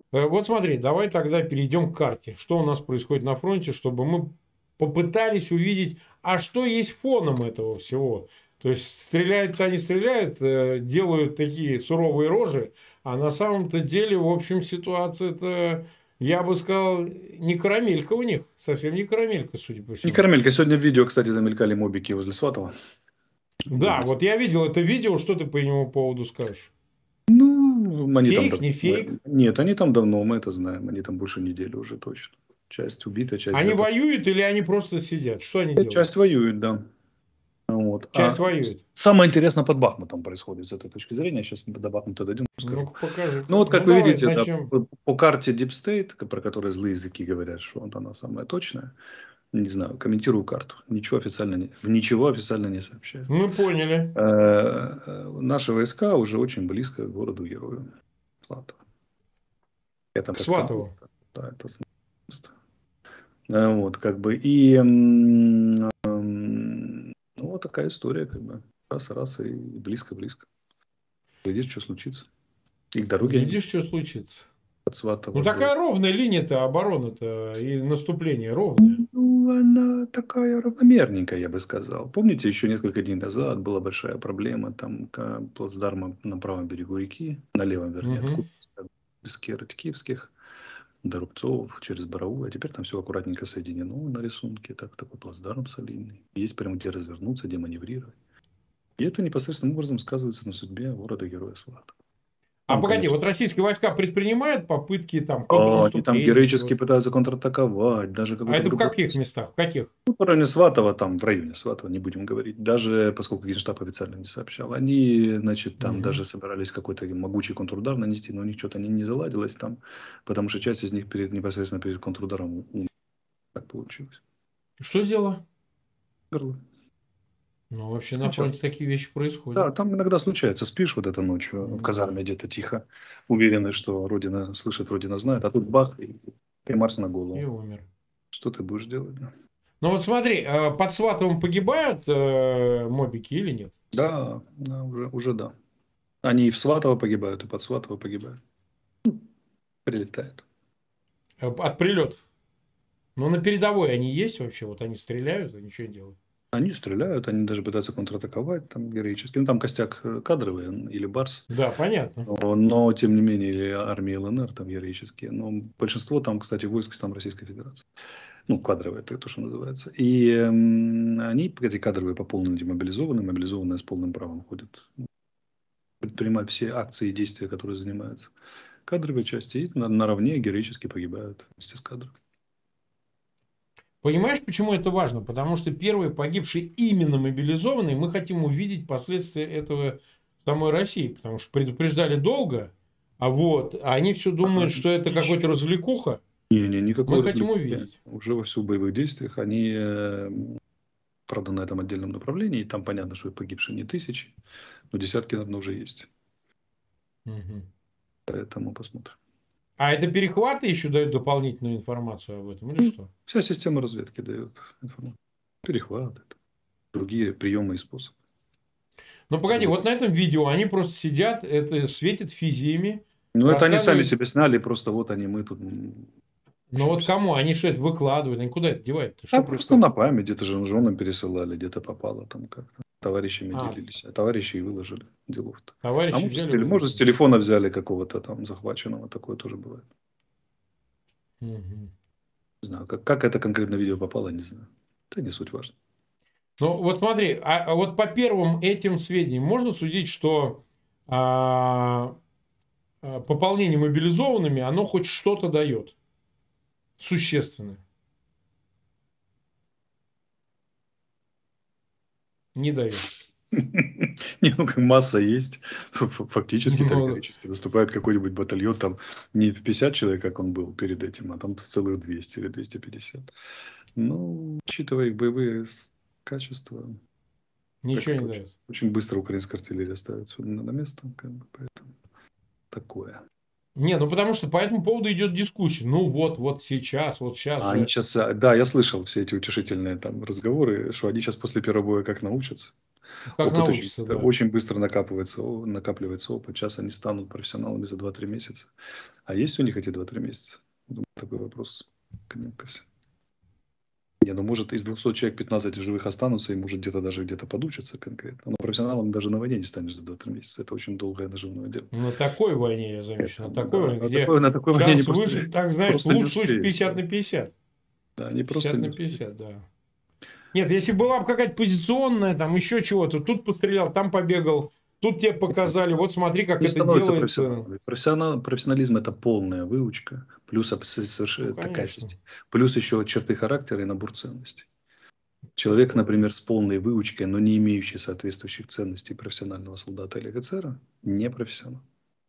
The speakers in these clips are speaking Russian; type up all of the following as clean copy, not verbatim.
Вот смотри, давай тогда перейдем к карте. Что у нас происходит на фронте, чтобы мы попытались увидеть, а что есть фоном этого всего. То есть стреляют-то они стреляют, делают такие суровые рожи, а на самом-то деле, в общем, ситуация-то, я бы сказал, не карамелька у них, совсем не карамелька, судя по Не всему. карамелька. Сегодня в видео, кстати, замелькали мобики возле Сватова. Да, вот я видел это видео, что ты по нему поводу скажешь? Ну, они там Фейк, давно. не фейк? Нет, они там давно, мы это знаем. Они там больше недели уже точно. Часть убита, часть Они где-то. воюют или они просто сидят? Что они делают? Часть воюет, да. Вот. Часть воюет. Самое интересное под Бахмутом происходит с этой точки зрения. Сейчас до Бахмута дойдем, скажу. Ну-ка, покажи-ка. Ну, вот Ну, как вы давай видите, да, начнем. по карте Deep State, про которую злые языки говорят, что вот она самая точная. Не знаю, комментирую карту. Ничего официально не сообщают. Мы поняли. Наши войска уже очень близко к городу-герою. Сватово. Это К к тому, Сватову. да, это место. Вот, как бы, ну, вот такая история, как бы, раз, и близко-близко. Глядишь, что случится. И к дороге они Глядишь, что случится. от Ну, Сватова до... такая ровная линия-то, оборона-то и наступление ровное. Ну, она такая равномерненькая, я бы сказал. Помните, еще несколько дней назад была большая проблема, там, плацдарма на правом берегу реки, на левом, вернее, Угу. откуда без Киевских, до Рубцов, через Боровую, а теперь там все аккуратненько соединено на рисунке, такой плацдарм солидный. Есть прямо где развернуться, где маневрировать. И это непосредственным образом сказывается на судьбе города-героя Сватова. А Там, погоди, конечно, вот российские войска предпринимают попытки там они там контрнаступления или героически чего-то? пытаются контратаковать, даже А какой-то это в другой. каких местах? В каких? Ну, в районе Сватова, там, в районе Сватова, не будем говорить. Даже, поскольку Генштаб официально не сообщал, они, значит, там Угу. даже собирались какой-то могучий контрудар нанести, но у них что-то не заладилось там, потому что часть из них непосредственно перед контрударом так получилось. Что сделала? Горло. Ну, вообще на фронте Скончалось. такие вещи Да, происходят. там иногда случается, спишь вот этой ночью в Да. казарме где-то тихо, уверенный, что Родина слышит, Родина знает, а тут бах, и Марс на И голову. умер. Что ты будешь делать? Да, Ну, вот смотри, под Сватовым погибают мобики или нет? да, да, уже да. Они и в Сватово погибают, и под Сватово погибают. Прилетают. От прилетов. Но на передовой они есть вообще? Вот они стреляют, они что делают? Они стреляют, они даже пытаются контратаковать там героически. Ну, там костяк кадровый или Барс. Да, понятно. Но, тем не менее, или армии ЛНР там героические. Но большинство там, кстати, войск там Российской Федерации. Ну, кадровые, это то, что называется. И они, эти кадровые, по полной демобилизованы, мобилизованные с полным правом ходят предпринимать все акции и действия, которые занимаются кадровые части, и наравне героически погибают вместе с кадром. Понимаешь, почему это важно? Потому что первые погибшие именно мобилизованные, мы хотим увидеть последствия этого в самой России. Потому что предупреждали долго, а они все думают, что это какой-то развлекуха. Не, Мы никакого хотим развлечения. увидеть. Уже вовсю в боевых действиях. Они, правда, на этом отдельном направлении. И там понятно, что погибшие не тысячи, но десятки, наверное, уже есть. Мгм. Поэтому посмотрим. А это перехваты еще дают дополнительную информацию об этом или Ну, что? вся система разведки дает информацию. Перехват, это, другие приемы и способы. Ну, погоди, вот на этом видео они просто сидят, это светят физиями, Ну, это они сами рассказывают. себе сняли, просто вот они, мы тут Но вот учимся. кому? Они что это выкладывают? Они куда это девают? А Что просто происходит? на память, где-то же женам пересылали, где-то попало там как-то. Товарищами А, делились, а товарищи и выложили делов-то. А товарищи может, взяли, может, с выложили. телефона взяли какого-то там захваченного, такое тоже бывает. Мгм. Не знаю, как это конкретно видео попало, не знаю. Это не суть важно. Ну, вот смотри, а вот по первым этим сведениям можно судить, что а, пополнение мобилизованными, оно хоть что-то дает существенное. Не дает. Не, ну как масса есть. Фактически так Ну, героически. Наступает какой-нибудь батальон, там не в 50 человек, как он был перед этим, а там целых 200 или 250. Ну, учитывая их боевые качества, так ничего не это очень, дает. очень быстро украинская артиллерия ставится на место. Как бы, поэтому такое. Не, ну потому что по этому поводу идет дискуссия. Ну вот сейчас А они же. сейчас, да, я слышал все эти утешительные там разговоры, что они сейчас после первого боя как научатся. Как Опыт научится, да. очень быстро накапливается опыт. Сейчас они станут профессионалами за 2-3 месяца. А есть у них эти 2-3 месяца? Думаю, такой вопрос к ним ко всем. Не, ну может из 200 человек 15 в живых останутся, и может где-то даже где-то подучатся конкретно. Но профессионалом даже на войне не станешь за 2-3 месяца. Это очень долгое наживное дело. На такой войне, я замечу, на Поэтому, такой да, войне, где на такой войне не шанс просто, выжить, так знаешь, в просто не лучшем случае успеешь. 50 Да. на 50. Да, они 50 просто не на успеют. 50, да. Нет, если была бы какая-то позиционная, там еще чего-то, тут пострелял, там побегал, тут тебе показали, вот смотри, как Не это становятся делается. профессионалами. Профессионализм – это полная выучка, плюс Ну, такая конечно. система, плюс еще черты характера и набор ценностей. Человек, Бесспорно. например, с полной выучкой, но не имеющий соответствующих ценностей профессионального солдата или офицера, не профессионал.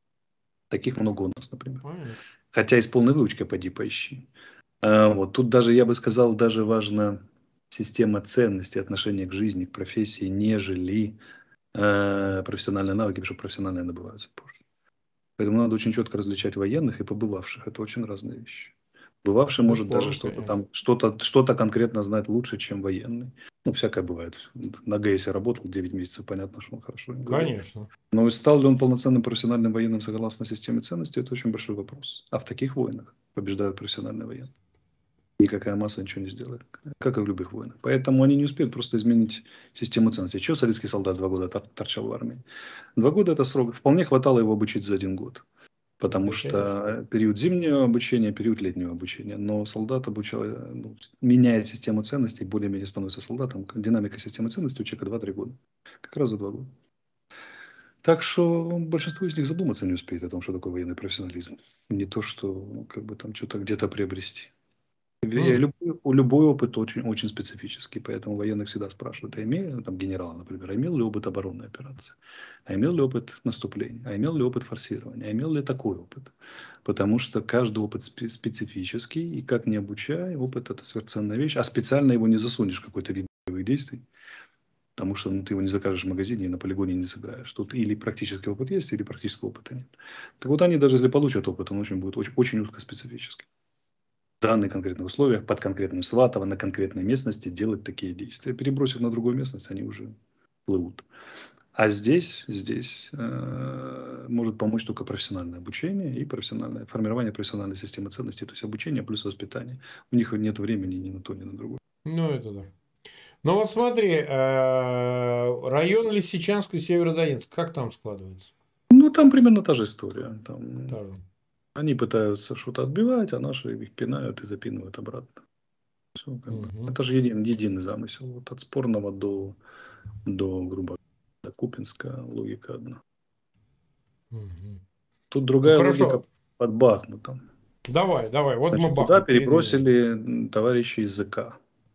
Таких много у нас, например. Понятно. Хотя и с полной выучкой поди поищи. Вот тут даже, я бы сказал, даже важна система ценностей, отношения к жизни, к профессии, нежели профессиональные навыки, потому что профессиональные набываются позже. Поэтому надо очень четко различать военных и побывавших. Это очень разные вещи. Бывавший может даже Бесспорно, что-то конечно. там, что-то конкретно знать лучше, чем военный. Ну, всякое бывает. На ГЭСе работал 9 месяцев, понятно, что он хорошо владел. Конечно. Но стал ли он полноценным профессиональным военным согласно системе ценностей, это очень большой вопрос. А в таких войнах побеждают профессиональные военные. Никакая масса ничего не сделает, как и в любых войнах. Поэтому они не успеют просто изменить систему ценностей. Чего советский солдат 2 года торчал в армии? 2 года – это срок. Вполне хватало его обучить за 1 год. Потому Да, конечно. что период зимнего обучения, период летнего обучения. Но солдат меняет систему ценностей, более-менее становится солдатом. Динамика системы ценностей у человека 2-3 года. Как раз за 2 года. Так что большинство из них задуматься не успеет о том, что такое военный профессионализм. Не то, что как бы там что-то где-то приобрести. М. Любой опыт очень, очень специфический, поэтому военных всегда спрашивают, там генерала, например, а имел ли опыт оборонной операции, а имел ли опыт наступления, а имел ли опыт форсирования, а имел ли такой опыт. Потому что каждый опыт специфический, и как ни обучай, опыт – это сверхценная вещь, а специально его не засунешь в какой-то вид боевых действий, потому что ты его не закажешь в магазине и на полигоне не сыграешь. Тут или практический опыт есть, или практического опыта нет. Так вот они даже если получат опыт, он будет очень, очень узкоспецифический. В данных конкретных условиях, под конкретным Сватово, на конкретной местности делать такие действия. Перебросив на другую местность, они уже плывут. А здесь может помочь только профессиональное обучение и формирование профессиональной системы ценностей, то есть обучение плюс воспитание. У них нет времени ни на то, ни на другое. Ну, это да. Ну, вот смотри, район Лисичанск и Северодонецк, как там складывается? Ну, там примерно та же история. Там Тоже. они пытаются что-то отбивать, а наши их пинают и запинывают обратно. Все, как бы. Мгм. Это же единый замысел. Вот от спорного до грубо говоря, Купинска логика одна. Мгм. Тут Ну, другая логика хорошо. под Бахмутом. Давай, давай. Вот мы Значит, туда Бахмут передвинули. перебросили товарищей из ЗК.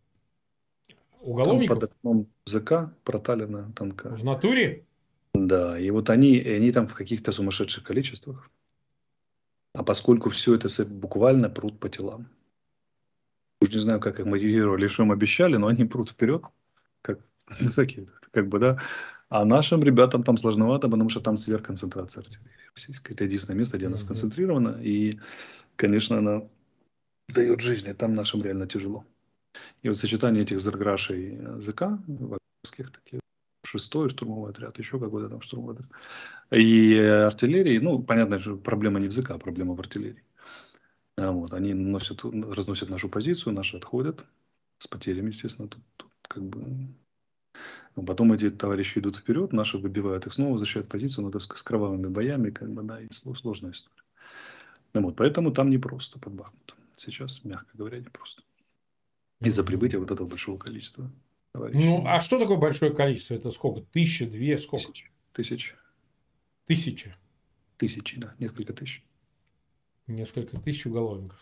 Там под Уголовников? окном ЗК проталина танка. В натуре? Да, и вот они там в каких-то сумасшедших количествах. А поскольку все это буквально прут по телам. Уж не знаю, как их мотивировали, что им обещали, но они прут вперед. Как, такие, как бы, да. А нашим ребятам там сложновато, потому что там сверхконцентрация артиллерии российской. Это единственное место, где она Мгм. сконцентрирована. И, конечно, она дает жизни. Там нашим реально тяжело. И вот сочетание этих зарграшей ЗК, вагнеровских таких, 6-й штурмовой отряд, еще какой-то там штурмовой отряд, и артиллерии, ну, понятно, что проблема не в ЗК, проблема в артиллерии. Вот, они разносят нашу позицию, наши отходят с потерями, естественно, тут как бы... Но потом эти товарищи идут вперед, наши выбивают их снова, возвращают позицию, но это с кровавыми боями, как бы, да, и сложная история. Вот, поэтому там непросто под Бахмутом. Сейчас, мягко говоря, непросто. Из-за Мгм. прибытия вот этого большого количества Ну, а товарищей. что такое большое количество? Это сколько? Тысяча, две, сколько? Тысяч. Тысяча. Тысячи, да, несколько тысяч. Несколько тысяч уголовников.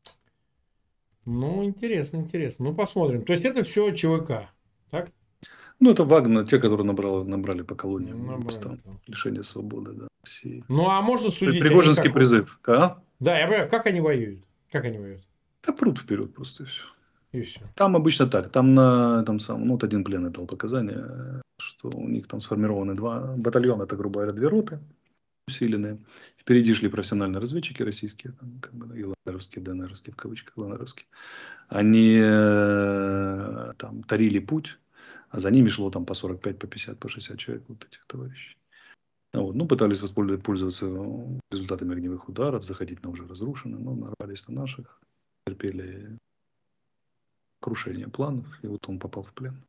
Ну, интересно, интересно. Ну, посмотрим. То есть, это все ЧВК, так? Ну, это Вагнер, те, которые набрали по колониям, Набрали там, там. лишение свободы, да, все. Ну, а можно судить, они Пригожинский как вот... призыв, а? Да, я понимаю, как они воюют? Как они воюют? Да прут вперед просто и все. И все. Там обычно так, там на этом самом, ну, вот один пленный дал показания, что у них там сформированы 2 батальона, это, грубо говоря, 2 роты усиленные. Впереди шли профессиональные разведчики российские, там, как бы, и ЛНРовские, ДНРовские, в кавычках, ЛНРовские. Они там тарили путь, А за ними шло там по 45, по 50, по 60 человек вот этих товарищей. Вот. Ну, пытались пользоваться результатами огневых ударов, заходить на уже разрушенные, но нарвались на наших, терпели крушение планов, и вот он попал в плен.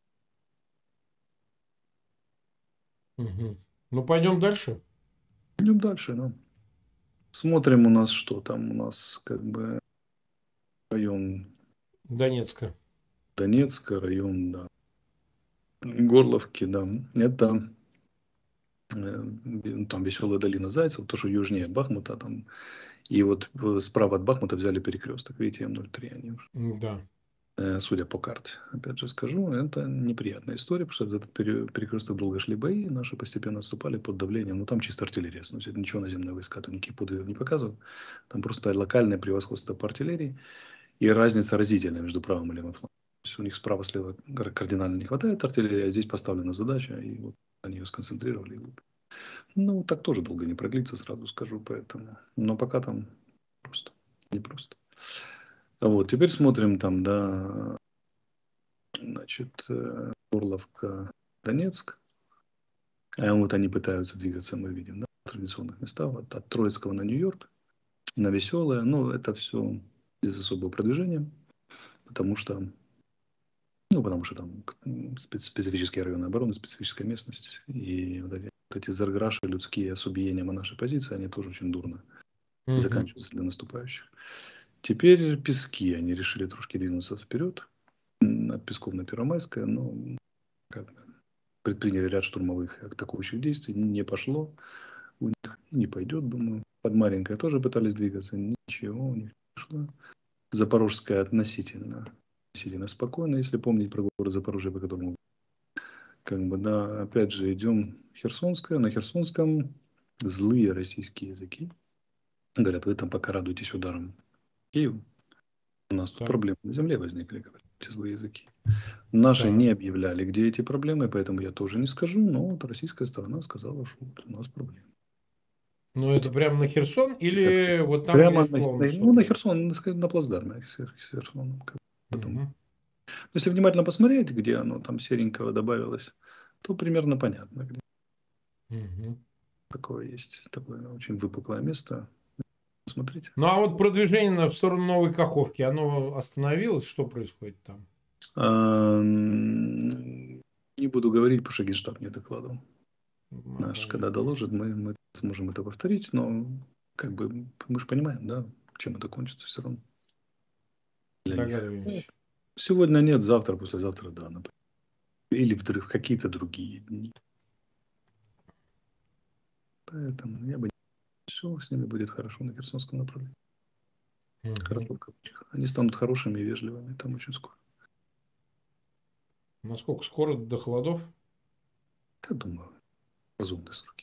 Угу. Ну, пойдем дальше. Идем дальше, да. Смотрим у нас, что там у нас как бы район Донецка. Донецка, район, да, Горловки, да. Это там Веселая долина Зайцев, то, что южнее Бахмута там. И вот справа от Бахмута взяли перекресток. Видите, М03 они уже. Да. Судя по карте, опять же скажу, это неприятная история, потому что за этот перекресток долго шли бои, наши постепенно отступали под давлением, ну там чисто артиллерия, сносит, ничего наземные войска, там никаких подвигов не показывают, там просто локальное превосходство по артиллерии и разница разительная между правым и левым флангом. То есть у них справа-слева кардинально не хватает артиллерии, а здесь поставлена задача, и вот они ее сконцентрировали. Ну, так тоже долго не продлится, сразу скажу, поэтому. Но пока там просто непросто. Вот, теперь смотрим там, да, значит, Горловка, Донецк. А вот они пытаются двигаться, мы видим, да, в традиционных местах, от Троицкого на Нью-Йорк, на Веселое. Ну, это все без особого продвижения, потому что, ну, потому что там специфические районы обороны, специфическая местность. И вот эти зарграши людские с убиением о нашей позиции, они тоже очень дурно Угу. заканчиваются для наступающих. Теперь Пески, они решили трошки двинуться вперед, от Песков на Первомайское, но как бы предприняли ряд штурмовых атакующих действий, не пошло, у них не пойдет, думаю. Под Марьинкой тоже пытались двигаться, ничего у них не пошло. Запорожская относительно спокойно, если помнить про город Запорожье, по которому как бы, да, опять же идем Херсонская, на Херсонском злые российские языки. Говорят, вы там пока радуетесь ударом Киеву. У нас тут Так. проблемы на земле возникли, говорят, эти злые языки. Наши Так. не объявляли, где эти проблемы, поэтому я тоже не скажу, но вот российская сторона сказала, что вот у нас проблемы. Ну, это прямо на Херсон или вот там, где Прямо школа ну, на наступления? Херсон, на плацдарме Херсоном. Потом. Угу. Если внимательно посмотреть, где оно там серенького добавилось, то примерно понятно, где Угу. такое есть. Такое очень выпуклое место. Смотрите. Ну, а вот продвижение в сторону Новой Каховки, оно остановилось? Что происходит там? Не буду говорить, потому что Генштаб не докладывал. Наш, когда Понятно. доложит, мы сможем это повторить, но как бы мы же понимаем, да, чем это кончится все равно для них. Догадываемся. Сегодня нет, завтра, послезавтра, да. Или в какие-то другие дни. Поэтому я бы все с ними будет хорошо на Херсонском направлении. Угу. Хорошо в кавычках. Они станут хорошими и вежливыми там очень скоро. Насколько скоро до холодов? Я думаю, разумные сроки.